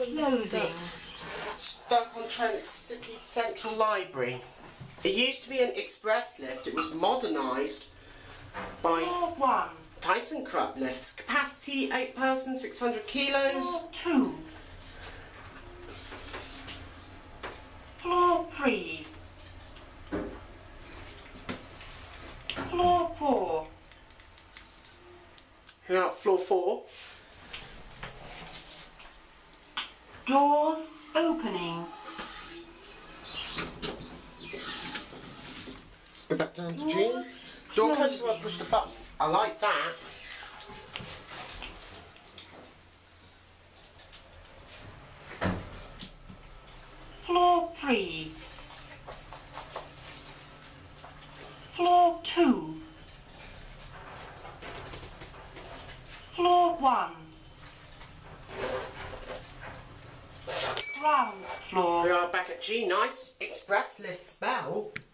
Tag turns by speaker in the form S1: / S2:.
S1: Closing.
S2: Stoke-on-Trent City Central Library. It used to be an express lift. It was modernised by
S1: Floor 1.
S2: ThyssenKrupp lifts. Capacity 8 persons, 600 kilos.
S1: Floor 2. Floor 3. Floor 4.
S2: Now, floor 4.
S1: Doors opening.
S2: Go back down to Jean. Door closes, so I push the button. I like that.
S1: Floor 3. Floor 2. Floor 1. Ground floor.
S2: We are back at G. Nice express lift bell.